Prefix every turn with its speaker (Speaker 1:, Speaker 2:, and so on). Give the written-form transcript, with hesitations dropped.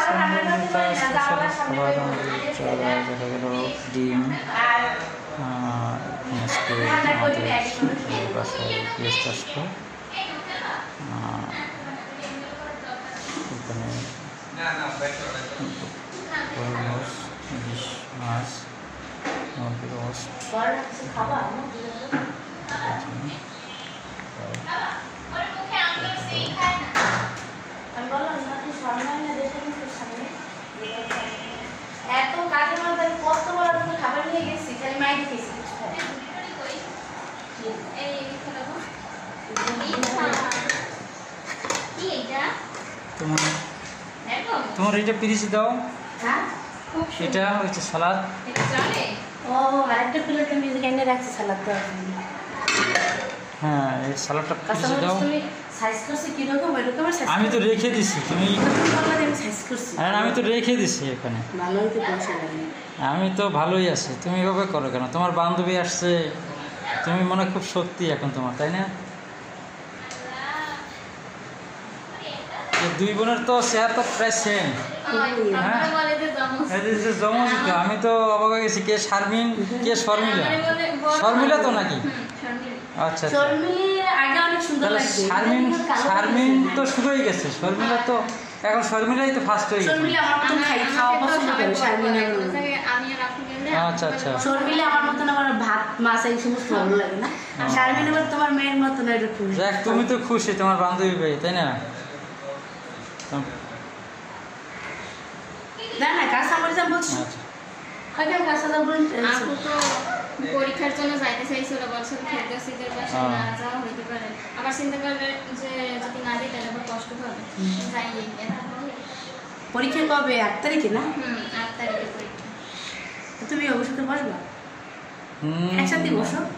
Speaker 1: খাবার দেখা গেল ডিম, আজকে আমাদের বাসায় গেস্ট আসলো, এখানে ইলিশ মাছ, মুরগির রোস্ট,
Speaker 2: এত কাজের মধ্যে কত বড় খাবার নিয়ে গেছি, খালি মাইকে খেয়েছি।
Speaker 1: তোমার এটা পিরিচ দাও, এটা হচ্ছে সালাদ।
Speaker 2: ও আরেকটা প্লেটে মিউজিক এনে রাখছি সালাদ দেওয়ার জন্য।
Speaker 1: হ্যাঁ, এই সালাদটা পিরিচ দাও।
Speaker 2: সাইজ করছি কি রকম এরকম সাইজ
Speaker 1: আমি তো রেখে দিছি, তুমি
Speaker 2: বললে আমি সাইজ করছি।
Speaker 1: আরে আমি তো রেখে দিছি এখানে,
Speaker 2: ভালোই তো পয়সা লাগে।
Speaker 1: আমি তো ভালোই আছি, তুমি এভাবে করো কেন? তোমার বান্ধবী আসছে, তুমি মনে খুব শক্তি এখন তোমার, তাই না? দুই বোনের তো চেহারা তো প্রায় সেম। জমজ তো, আমি তো অবাক হয়ে গেছি। কে শারমিন, কে শর্মিলা? শর্মিলা তো নাকি? আচ্ছা, তাহলে শারমিন তো শুরুই গেছে, শর্মিলা তো এখন, শর্মিলাই তো ফার্স্ট হয়ে গেছে। আচ্ছা আচ্ছা,
Speaker 2: শর্মিলা আমার মতন, আমার ভাত মাছ এই সমস্ত ভালো লাগে না। শারমিন আবার তোমার মেয়ের মতন এরকম।
Speaker 1: দেখ, তুমি তো খুশি তোমার বান্ধবী পেয়ে, তাই না?
Speaker 2: না না, কাঁচা মরিচ বলছি। কয়টা কাঁচা বলুন?
Speaker 3: আপু তো পরীক্ষার জন্য যাইতে চাইছিল, বছর খেতে শীতের বাসায় না যাওয়া হইতে পারে। আবার চিন্তা করবে যে যদি না দিই তাহলে আবার কষ্ট হবে, যাই।
Speaker 2: পরীক্ষা কবে? 8 তারিখে না?
Speaker 3: 8 তারিখে পরীক্ষা।
Speaker 2: তুমি অবশ্যই বসবা, একসাথে বসো।